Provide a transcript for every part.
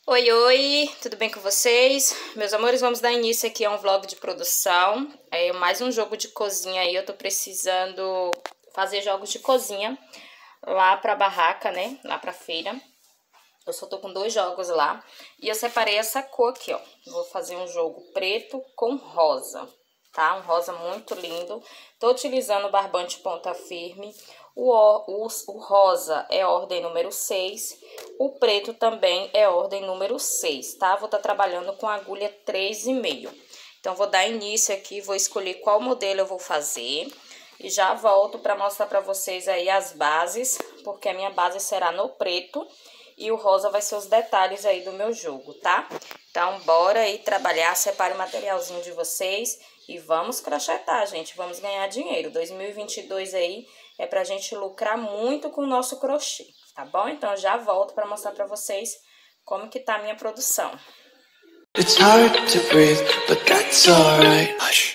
Oi, oi, tudo bem com vocês? Meus amores, vamos dar início aqui a um vlog de produção. Mais um jogo de cozinha aí, eu tô precisando fazer jogos de cozinha lá pra barraca, né? Lá pra feira. Eu só tô com 2 jogos lá. E eu separei essa cor aqui, ó. Vou fazer um jogo preto com rosa, tá? Um rosa muito lindo. Tô utilizando o barbante ponta firme. O rosa é ordem número 6. O preto também é ordem número 6, tá? Vou estar trabalhando com agulha 3,5. Então, vou dar início aqui, vou escolher qual modelo eu vou fazer. E já volto para mostrar para vocês aí as bases, porque a minha base será no preto. E o rosa vai ser os detalhes aí do meu jogo, tá? Então, bora aí trabalhar, separe o materialzinho de vocês e vamos crochetar, gente. Vamos ganhar dinheiro. 2022 aí é pra gente lucrar muito com o nosso crochê, tá bom? Então, já volto pra mostrar pra vocês como que tá a minha produção. It's hard to breathe, but that's alright. Hush.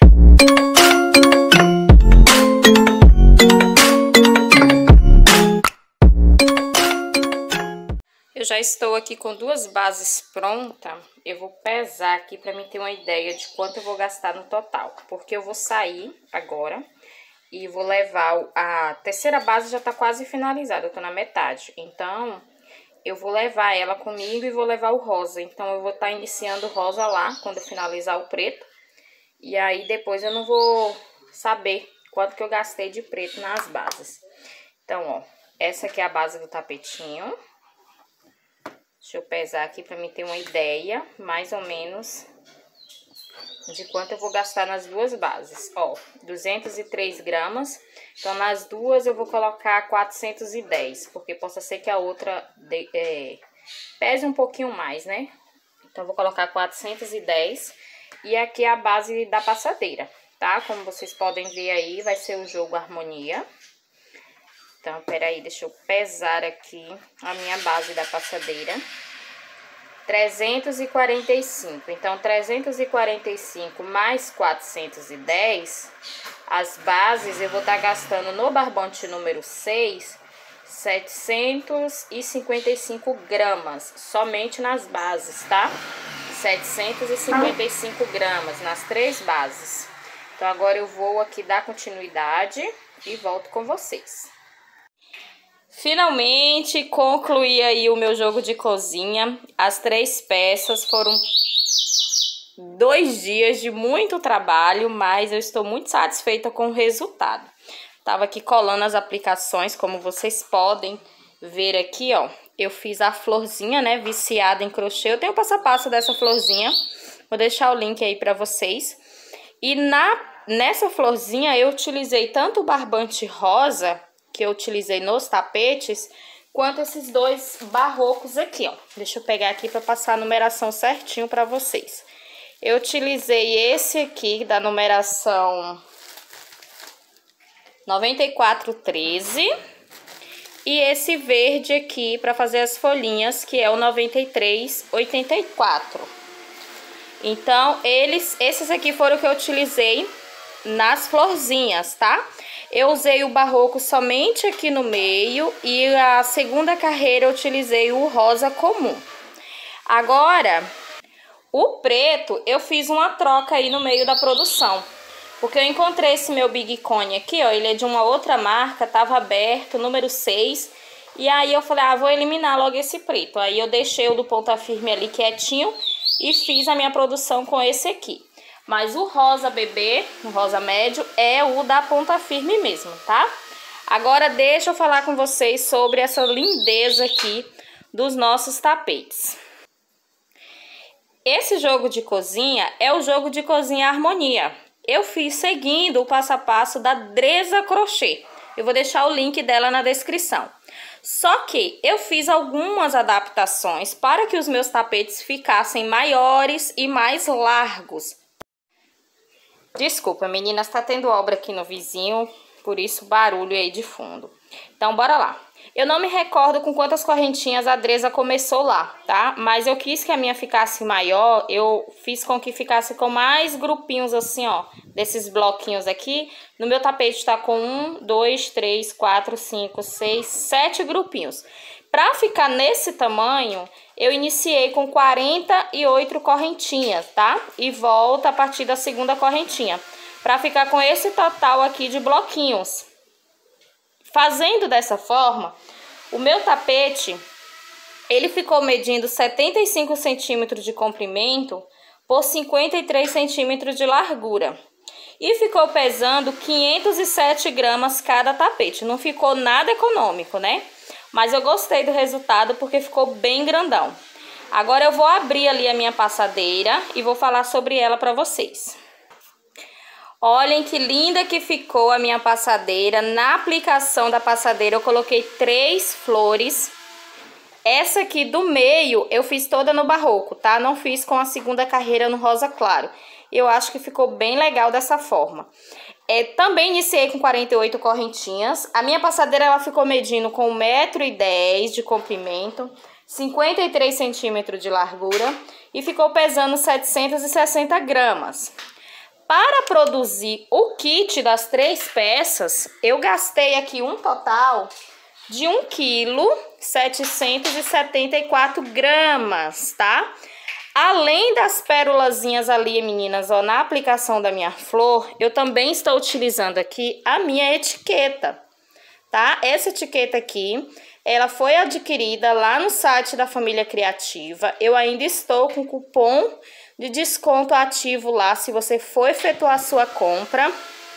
Eu já estou aqui com 2 bases prontas. Eu vou pesar aqui para mim ter uma ideia de quanto eu vou gastar no total. Porque eu vou sair agora e vou levar a terceira base, já tá quase finalizada, eu tô na metade. Então, eu vou levar ela comigo e vou levar o rosa. Então, eu vou estar iniciando o rosa lá, quando eu finalizar o preto. E aí, depois eu não vou saber quanto que eu gastei de preto nas bases. Então, ó, essa aqui é a base do tapetinho. Deixa eu pesar aqui pra mim ter uma ideia, mais ou menos, de quanto eu vou gastar nas 2 bases. Ó, 203 gramas. Então, nas duas eu vou colocar 410, porque possa ser que a outra pese um pouquinho mais, né? Então, eu vou colocar 410. E aqui é a base da passadeira, tá? Como vocês podem ver aí, vai ser o jogo Harmonia. Então, peraí, deixa eu pesar aqui a minha base da passadeira. 345. Então, 345 mais 410, as bases eu vou estar gastando no barbante número 6, 755 gramas, somente nas bases, tá? 755 gramas nas 3 bases. Então, agora eu vou aqui dar continuidade e volto com vocês. Finalmente concluí aí o meu jogo de cozinha. As 3 peças foram 2 dias de muito trabalho, mas eu estou muito satisfeita com o resultado. Tava aqui colando as aplicações, como vocês podem ver aqui, ó. Eu fiz a florzinha, né, viciada em crochê. Eu tenho o passo a passo dessa florzinha. Vou deixar o link aí pra vocês. E nessa florzinha eu utilizei tanto o barbante rosa, que eu utilizei nos tapetes, quanto esses 2 barrocos aqui, ó. Deixa eu pegar aqui para passar a numeração certinho para vocês. Eu utilizei esse aqui da numeração 9413 e esse verde aqui para fazer as folhinhas, que é o 9384. Então, esses aqui foram o que eu utilizei nas florzinhas, tá? Eu usei o barroco somente aqui no meio e a segunda carreira eu utilizei o rosa comum. Agora, o preto eu fiz uma troca aí no meio da produção. Porque eu encontrei esse meu Big Cone aqui, ó, ele é de uma outra marca, tava aberto, número 6. E aí eu falei, vou eliminar logo esse preto. Aí eu deixei o do ponta firme ali quietinho e fiz a minha produção com esse aqui. Mas o rosa bebê, o rosa médio, é o da ponta firme mesmo, tá? Agora deixa eu falar com vocês sobre essa lindeza aqui dos nossos tapetes. Esse jogo de cozinha é o jogo de cozinha Harmonia. Eu fiz seguindo o passo a passo da Dresa Crochê. Eu vou deixar o link dela na descrição. Só que eu fiz algumas adaptações para que os meus tapetes ficassem maiores e mais largos. Desculpa, meninas, tá tendo obra aqui no vizinho, por isso barulho aí de fundo. Então, bora lá. Eu não me recordo com quantas correntinhas a Dresa começou lá, tá? Mas eu quis que a minha ficasse maior, eu fiz com que ficasse com mais grupinhos assim, ó, desses bloquinhos aqui. No meu tapete tá com 1, 2, 3, 4, 5, 6, 7 grupinhos. Para ficar nesse tamanho, eu iniciei com 48 correntinhas, tá? E volto a partir da segunda correntinha, para ficar com esse total aqui de bloquinhos. Fazendo dessa forma, o meu tapete, ele ficou medindo 75 centímetros de comprimento por 53 centímetros de largura. E ficou pesando 507 gramas cada tapete. Não ficou nada econômico, né? Mas eu gostei do resultado porque ficou bem grandão. Agora eu vou abrir ali a minha passadeira e vou falar sobre ela para vocês. Olhem que linda que ficou a minha passadeira. Na aplicação da passadeira eu coloquei 3 flores. Essa aqui do meio eu fiz toda no barroco, tá? Não fiz com a segunda carreira no rosa claro. Eu acho que ficou bem legal dessa forma. Também iniciei com 48 correntinhas. A minha passadeira ela ficou medindo com 1,10 m de comprimento, 53 centímetros de largura e ficou pesando 760 gramas. Para produzir o kit das 3 peças, eu gastei aqui um total de 1,774 kg, tá? Além das pérolazinhas ali, meninas, ó, na aplicação da minha flor, eu também estou utilizando aqui a minha etiqueta, tá? Essa etiqueta aqui, ela foi adquirida lá no site da Família Criativa. Eu ainda estou com cupom de desconto ativo lá, se você for efetuar a sua compra.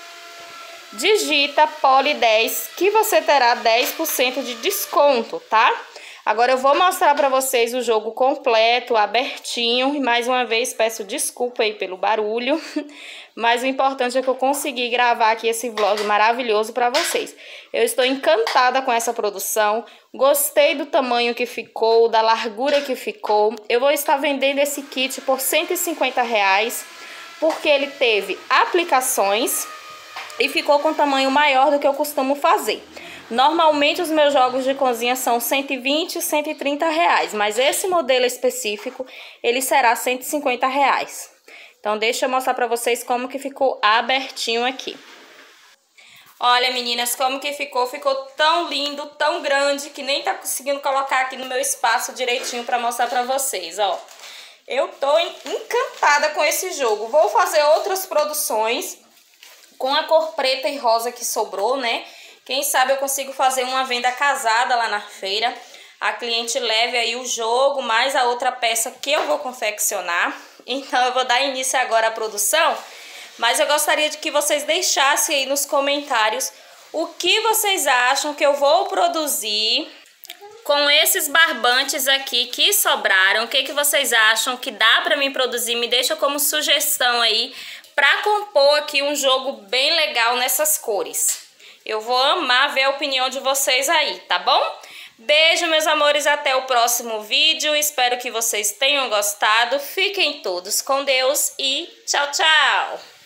Digita POLI10 que você terá 10% de desconto, tá? Agora eu vou mostrar para vocês o jogo completo, abertinho. E mais uma vez peço desculpa aí pelo barulho. Mas o importante é que eu consegui gravar aqui esse vlog maravilhoso para vocês. Eu estou encantada com essa produção. Gostei do tamanho que ficou, da largura que ficou. Eu vou estar vendendo esse kit por R$150. Porque ele teve aplicações e ficou com tamanho maior do que eu costumo fazer. Normalmente os meus jogos de cozinha são R$120, R$130, mas esse modelo específico, ele será R$150. Então deixa eu mostrar pra vocês como que ficou abertinho aqui. Olha, meninas, como que ficou tão lindo, tão grande, que nem tá conseguindo colocar aqui no meu espaço direitinho pra mostrar pra vocês, ó. Eu tô encantada com esse jogo. Vou fazer outras produções com a cor preta e rosa que sobrou, né? Quem sabe eu consigo fazer uma venda casada lá na feira. A cliente leve aí o jogo, mais a outra peça que eu vou confeccionar. Então eu vou dar início agora à produção. Mas eu gostaria de que vocês deixassem aí nos comentários o que vocês acham que eu vou produzir com esses barbantes aqui que sobraram. O que vocês acham que dá pra mim produzir? Me deixa como sugestão aí pra compor aqui um jogo bem legal nessas cores. Eu vou amar ver a opinião de vocês aí, tá bom? Beijo, meus amores, até o próximo vídeo. Espero que vocês tenham gostado. Fiquem todos com Deus e tchau, tchau!